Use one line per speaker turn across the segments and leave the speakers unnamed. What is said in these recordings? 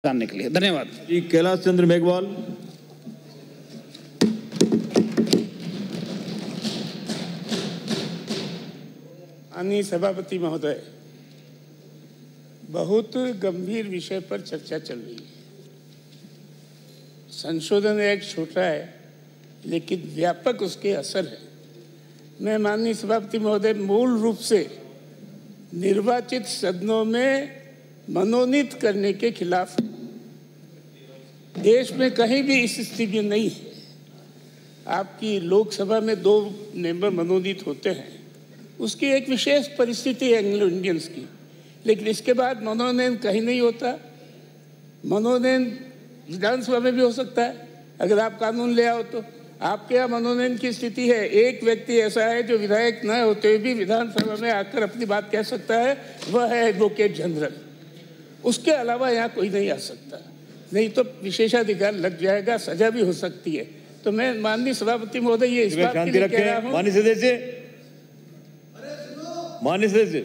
जानने के लिए धन्यवाद।
जी कैलाश चंद्र मेघवाल।
माननीय सभापति महोदय, बहुत गंभीर विषय पर चर्चा चल रही है। संशोधन एक छोटा है लेकिन व्यापक उसके असर है। मैं माननीय सभापति महोदय मूल रूप से निर्वाचित सदनों में मनोनीत करने के खिलाफ हूं। देश में कहीं भी इस स्थिति में नहीं है। आपकी लोकसभा में 2 मेंबर मनोनीत होते हैं, उसकी एक विशेष परिस्थिति है एंग्लो इंडियंस की, लेकिन इसके बाद मनोनयन कहीं नहीं होता। मनोनयन विधानसभा में भी हो सकता है अगर आप कानून ले आओ तो। आपके यहाँ मनोनयन की स्थिति है, एक व्यक्ति ऐसा है जो विधायक न होते हुए भी विधानसभा में आकर अपनी बात कह सकता है, वह है एडवोकेट जनरल। उसके अलावा यहाँ कोई नहीं आ सकता, नहीं तो विशेषाधिकार लग जाएगा, सजा भी हो सकती है। तो मैं माननीय सभापति महोदय ये इस बात के लिए कह रहा हूँ,
माननीय सदस्य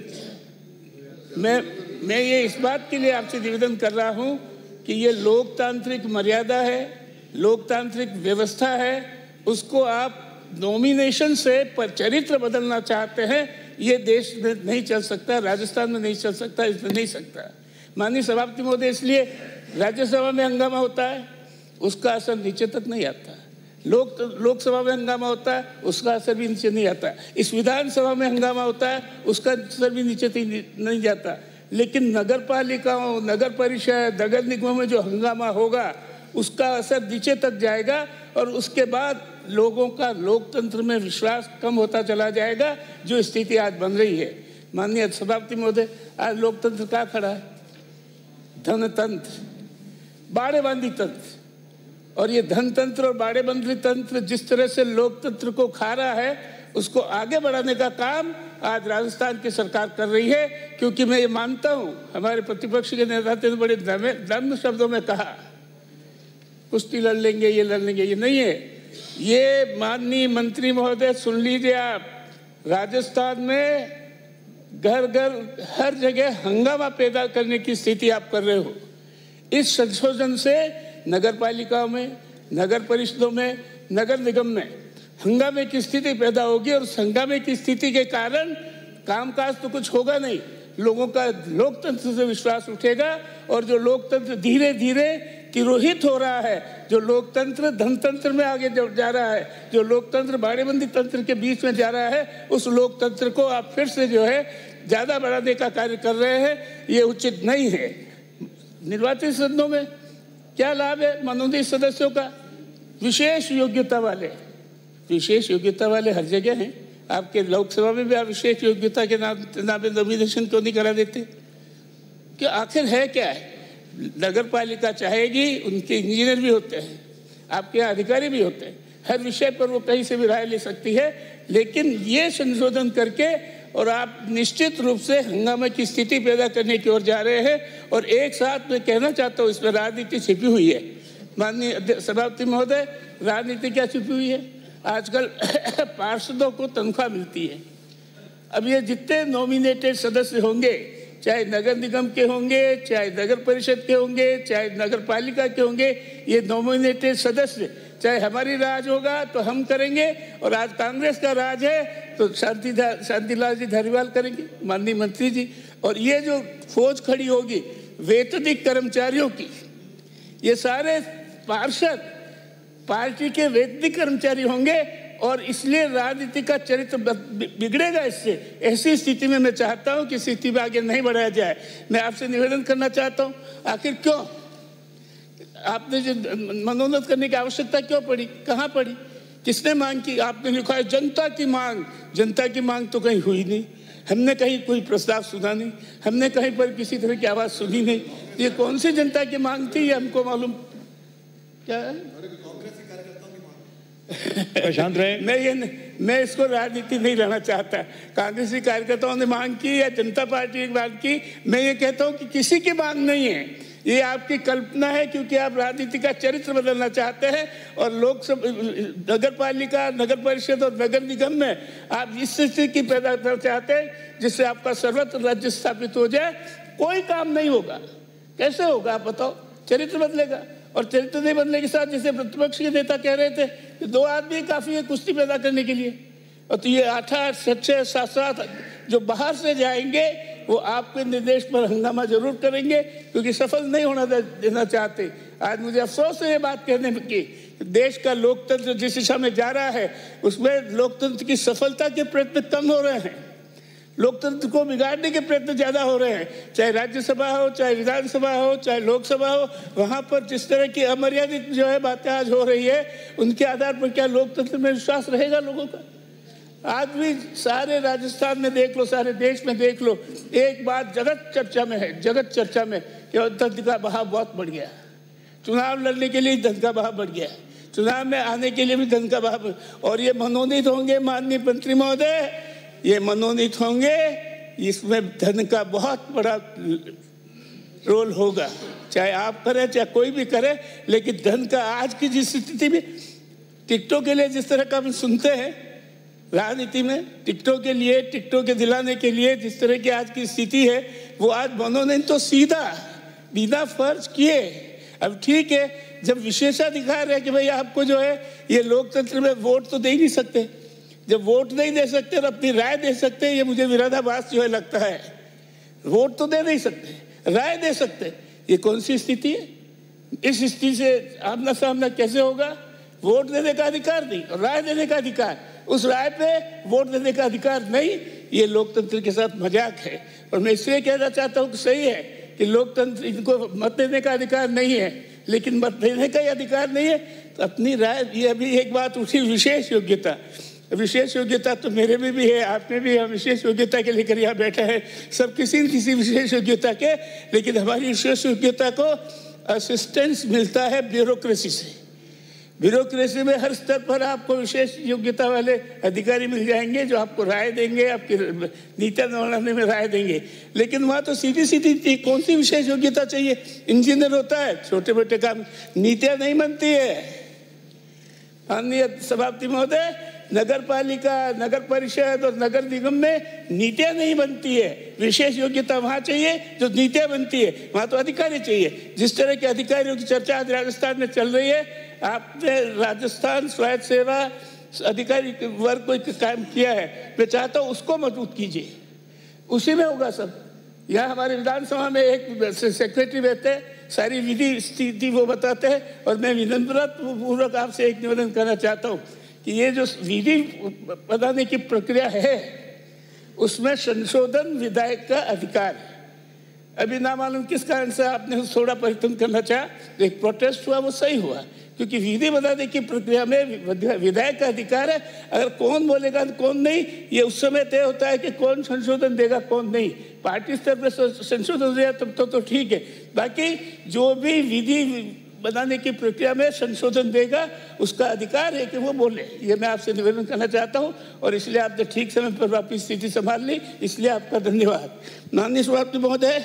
मैं ये इस बात के लिए आपसे निवेदन कर रहा हूँ कि ये लोकतांत्रिक मर्यादा है, लोकतांत्रिक व्यवस्था है, उसको आप नॉमिनेशन से चरित्र बदलना चाहते हैं। ये देश में नहीं चल सकता, राजस्थान में नहीं चल सकता, इसमें नहीं सकता। माननीय सभापति महोदय, इसलिए राज्यसभा में हंगामा होता है, उसका असर नीचे तक नहीं आता। लोकसभा में हंगामा होता है, उसका असर भी नीचे नहीं आता। इस विधानसभा में हंगामा होता है, उसका असर भी नीचे नहीं जाता। लेकिन नगर पालिकाओं, नगर परिषद, नगर निगमों में जो हंगामा होगा उसका असर नीचे तक जाएगा और उसके बाद लोगों का लोकतंत्र में विश्वास कम होता चला जाएगा, जो स्थिति आज बन रही है। माननीय सभापति महोदय, आज लोकतंत्र कहाँ खड़ा है? धनतंत्र, बाड़ेबंदी तंत्र। और ये धनतंत्र और बाड़ेबंदी तंत्र जिस तरह से लोकतंत्र को खा रहा है, उसको आगे बढ़ाने का काम आज राजस्थान की सरकार कर रही है। क्योंकि मैं ये मानता हूँ, हमारे प्रतिपक्ष के नेता ने बड़े दम्भ शब्दों में कहा कुश्ती लड़ लेंगे, ये लड़ लेंगे, ये नहीं है। ये माननीय मंत्री महोदय सुन लीजिए, आप राजस्थान में घर घर हर जगह हंगामा पैदा करने की स्थिति आप कर रहे हो। इस संशोधन से नगर पालिकाओं में, नगर परिषदों में, नगर निगम में हंगामे की स्थिति पैदा होगी और हंगामे की स्थिति के कारण कामकाज तो कुछ होगा नहीं, लोगों का लोकतंत्र से विश्वास उठेगा। और जो लोकतंत्र धीरे धीरे तिरोहित हो रहा है, जो लोकतंत्र धनतंत्र में आगे जा रहा है, जो लोकतंत्र बाड़ेबंदी तंत्र के बीच में जा रहा है, उस लोकतंत्र को आप फिर से जो है ज़्यादा बढ़ाने का कार्य कर रहे हैं। ये उचित नहीं है। निर्वाचित सदनों में क्या लाभ है? मनोनीत सदस्यों का विशेष योग्यता वाले हर जगह हैं। आपके लोकसभा में भी आप विशेष योग्यता के नाम पे नॉमिनेशन क्यों नहीं करा देते? कि आखिर है क्या है? नगर पालिका चाहेगी, उनके इंजीनियर भी होते हैं, आपके यहाँ अधिकारी भी होते हैं, हर विषय पर वो कहीं से भी राय ले सकती है। लेकिन ये संशोधन करके और आप निश्चित रूप से हंगामे की स्थिति पैदा करने की ओर जा रहे हैं। और एक साथ मैं कहना चाहता हूँ, इसमें राजनीति छिपी हुई है। माननीय सभापति महोदय, राजनीति क्या छिपी हुई है? आजकल पार्षदों को तनख्वाह मिलती है। अब ये जितने नॉमिनेटेड सदस्य होंगे, चाहे नगर निगम के होंगे, चाहे नगर परिषद के होंगे, चाहे नगर पालिका के होंगे, ये नॉमिनेटेड सदस्य चाहे हमारी राज होगा तो हम करेंगे, और आज कांग्रेस का राज है तो शांतिलाल जी धारीवाल करेंगे, माननीय मंत्री जी। और ये जो फौज खड़ी होगी वेतनिक कर्मचारियों की, ये सारे पार्षद पार्टी के वेतनिक कर्मचारी होंगे और इसलिए राजनीति का चरित्र बिगड़ेगा इससे। ऐसी स्थिति में मैं चाहता हूं कि स्थिति में आगे नहीं बढ़ाया जाए। मैं आपसे निवेदन करना चाहता हूं, आखिर क्यों आपने जो मनोनीत करने की आवश्यकता क्यों पड़ी? कहाँ पड़ी? किसने मांग की? आपने लिखा है जनता की मांग। जनता की मांग तो कहीं हुई नहीं, हमने कहीं कोई प्रस्ताव सुना नहीं, हमने कहीं पर किसी तरह की आवाज़ सुनी नहीं। ये कौन सी जनता की मांग थी, ये हमको मालूम क्या है?
शांत रहे।
मैं इसको राजनीति नहीं रहना चाहता। कांग्रेसी कार्यकर्ताओं ने मांग की या जनता पार्टी ने मांग की, मैं ये कहता हूँ कि किसी की मांग नहीं है, ये आपकी कल्पना है। क्योंकि आप राजनीति का चरित्र बदलना चाहते हैं और लोकसभा, नगर पालिका, नगर परिषद और नगर निगम में आप इस स्थिति पैदा करना चाहते हैं जिससे आपका सर्वत्र राज्य स्थापित हो जाए। कोई काम नहीं होगा। कैसे होगा आप बताओ? चरित्र बदलेगा। और चरित्र नहीं बदलने के साथ, जैसे प्रतिपक्ष के नेता कह रहे थे कि 2 आदमी काफ़ी है कुश्ती पैदा करने के लिए, और तो ये 8-8, 6-6, 7-7 जो बाहर से जाएंगे वो आपके निर्देश पर हंगामा जरूर करेंगे, क्योंकि सफल नहीं होना देना चाहते। आज मुझे अफसोस है ये बात कहने में कि देश का लोकतंत्र जिस दिशा में जा रहा है उसमें लोकतंत्र की सफलता के प्रयत्न कम हो रहे हैं, लोकतंत्र को बिगाड़ने के प्रयत्न ज़्यादा हो रहे हैं। चाहे राज्यसभा हो, चाहे विधानसभा हो, चाहे लोकसभा हो, वहाँ पर जिस तरह की अमर्यादित जो है बातें आज हो रही है, उनके आधार पर क्या लोकतंत्र में विश्वास रहेगा लोगों का? आज भी सारे राजस्थान में देख लो, सारे देश में देख लो, एक बात जगत चर्चा में है, जगत चर्चा में कि धन का बहाव बहुत बढ़ गया। चुनाव लड़ने के लिए धन का बहाव बढ़ गया, चुनाव में आने के लिए भी धन का बहाव। और ये मनोनीत होंगे माननीय मंत्री महोदय, ये मनोनीत होंगे, इसमें धन का बहुत बड़ा रोल होगा, चाहे आप करें चाहे कोई भी करे। लेकिन धन का आज की जिस स्थिति में टिकटों के लिए जिस तरह का हम सुनते हैं राजनीति में, टिकटों के लिए, टिकटों के दिलाने के लिए जिस तरह की आज की स्थिति है, वो आज मनोनयन तो सीधा बिना फर्ज किए। अब ठीक है, जब विशेषाधिकार है कि भाई आपको जो है ये लोकतंत्र में वोट तो दे ही नहीं सकते, जब वोट नहीं दे सकते और अपनी राय दे सकते, ये मुझे विरोधाभास जो है लगता है। वोट तो दे नहीं सकते, राय दे सकते, ये कौन सी स्थिति है? इस स्थिति से आमना सामना कैसे होगा? वोट देने का अधिकार नहीं और राय देने का अधिकार, उस राय पे वोट देने का अधिकार नहीं, ये लोकतंत्र के साथ मजाक है। और मैं इसलिए कहना चाहता हूँ कि सही है कि लोकतंत्र, इनको मत देने का अधिकार नहीं है, लेकिन मत देने का ही अधिकार नहीं है तो अपनी राय, ये अभी एक बात उठी विशेष योग्यता। विशेष योग्यता तो मेरे में भी है, आप में भी है, विशेष योग्यता के लेकर यहाँ बैठा है सब, किसी न किसी विशेष योग्यता के। लेकिन हमारी विशेष योग्यता को असिस्टेंस मिलता है ब्यूरोक्रेसी से। ब्यूरोक्रेसी में हर स्तर पर आपको विशेष योग्यता वाले अधिकारी मिल जाएंगे जो आपको राय देंगे, आपकी नीतियाँ बनाने में राय देंगे। लेकिन वहाँ तो सीधी सीधी कौन सी विशेष योग्यता चाहिए? इंजीनियर होता है, छोटे मोटे काम, नीतियाँ नहीं बनती है। माननीय सभापति महोदय, नगर पालिका, नगर परिषद और नगर निगम में नीतियाँ नहीं बनती है। विशेष योग्यता वहाँ चाहिए जो नीतियाँ बनती है, वहाँ तो अधिकारी चाहिए। जिस तरह के अधिकारियों की चर्चा आज राजस्थान में चल रही है, आपने राजस्थान स्वायत्त सेवा अधिकारी वर्ग को काम किया है, मैं चाहता हूँ उसको मजबूत कीजिए, उसी में होगा सब। यहाँ हमारे विधानसभा में एक सेक्रेटरी रहते हैं, सारी विधि स्थिति वो बताते हैं। और मैं विनम्रपूर्वक आपसे एक निवेदन करना चाहता हूँ कि ये जो विधि बनाने की प्रक्रिया है उसमें संशोधन विधायक का अधिकार है। अभी ना मालूम किस कारण से आपने थोड़ा परिवर्तन करना चाहा, एक प्रोटेस्ट हुआ, वो सही हुआ, क्योंकि विधि बनाने की प्रक्रिया में विधायक का अधिकार है। अगर कौन बोलेगा कौन नहीं, ये उस समय तय होता है कि कौन संशोधन देगा कौन नहीं। पार्टी स्तर पर संशोधन दिया तब तो ठीक है, बाकी जो भी विधि बनाने की प्रक्रिया में संशोधन देगा उसका अधिकार है कि वो बोले। ये मैं आपसे निवेदन करना चाहता हूँ और इसलिए आपने ठीक समय पर वापिस स्थिति संभाल ली, इसलिए आपका धन्यवाद। माननीय सभापति महोदय,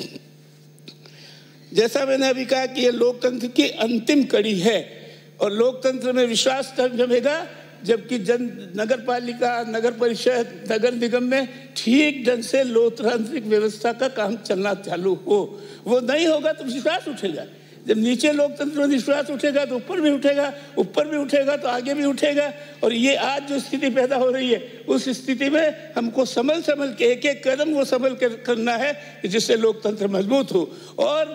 जैसा मैंने अभी कहा कि ये लोकतंत्र की अंतिम कड़ी है और लोकतंत्र में विश्वास तब जमेगा जबकि नगर पालिका, नगर परिषद, नगर निगम में ठीक ढंग से लोकतांत्रिक व्यवस्था का काम चलना चालू हो। वो नहीं होगा तो विश्वास उठेगा। जब नीचे लोकतंत्र में विश्वास उठेगा तो ऊपर भी उठेगा, ऊपर भी उठेगा तो आगे भी उठेगा। और ये आज जो स्थिति पैदा हो रही है उस स्थिति में हमको संभल के एक एक कदम वो संभल कर करना है जिससे लोकतंत्र मजबूत हो। और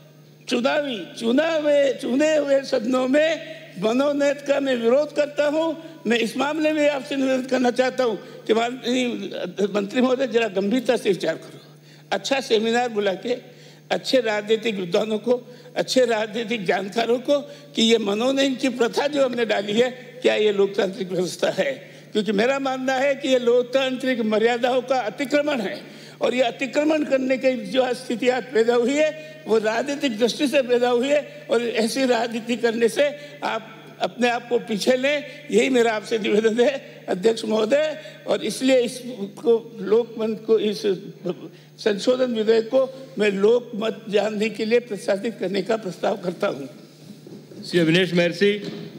चुने हुए सदनों में मनोनयन का मैं विरोध करता हूँ। मैं इस मामले में आपसे निवेदन करना चाहता हूँ कि मंत्री महोदय जरा गंभीरता से विचार करो, अच्छा सेमिनार बुला के अच्छे राजनीतिक विद्वानों को, अच्छे राजनीतिक जानकारों को कि ये मनोनयन की प्रथा जो हमने डाली है क्या ये लोकतांत्रिक व्यवस्था है। क्योंकि मेरा मानना है कि ये लोकतांत्रिक मर्यादाओं का अतिक्रमण है और ये अतिक्रमण करने की जो स्थिति आज पैदा हुई है वो राजनीतिक दृष्टि से पैदा हुई है और ऐसी राजनीति करने से आप अपने आप को पीछे लें, यही मेरा आपसे निवेदन है अध्यक्ष महोदय। और इसलिए इसको लोकमत को, इस संशोधन विधेयक को मैं लोकमत जानने के लिए प्रस्तावित करने का प्रस्ताव करता हूँ।
श्री अविनेश महर्षि।